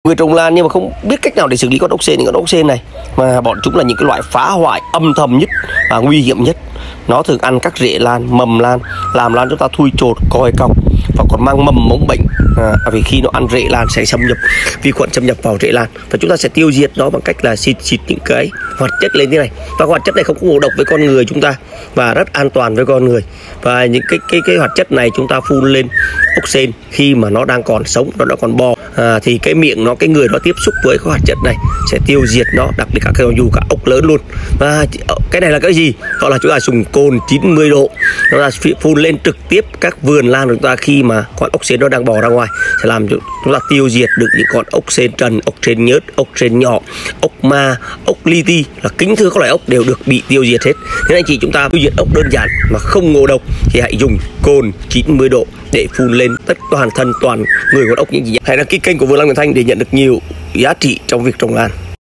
Người trồng lan nhưng mà không biết cách nào để xử lý con ốc sên. Những con ốc sên này mà bọn chúng là những cái loại phá hoại âm thầm nhất và nguy hiểm nhất. Nó thường ăn các rễ lan, mầm lan, làm lan chúng ta thui chột, còi cọc và còn mang mầm mống bệnh. Vì khi nó ăn rễ lan sẽ xâm nhập vi khuẩn, xâm nhập vào rễ lan và chúng ta sẽ tiêu diệt nó bằng cách là xịt những cái hoạt chất lên thế này. Và hoạt chất này không có ngộ độc với con người chúng ta và rất an toàn với con người. Và những cái hoạt chất này chúng ta phun lên ốc sên khi mà nó đang còn sống, nó đã còn bò, thì cái miệng nó, cái người nó tiếp xúc với cái hoạt chất này sẽ tiêu diệt nó, đặc biệt cả dù cả ốc lớn luôn. Và cái này là cái gì? Đó là chúng ta dùng cồn 90 độ, nó là phun lên trực tiếp các vườn lan của chúng ta khi mà con ốc sên nó đang bò ra ngoài, sẽ làm cho chúng ta tiêu diệt được những con ốc sên trần, ốc sên nhớt, ốc sên nhỏ, ốc ma, ốc li ti, là kính thưa các loại ốc đều được bị tiêu diệt hết. Nên anh chị chúng ta tiêu diệt ốc đơn giản mà không ngộ độc thì hãy dùng cồn 90 độ để phun lên tất toàn thân toàn người con ốc những gì. Hãy đăng ký kênh của Vườn Lan Nguyễn Thanh để nhận được nhiều giá trị trong việc trồng lan.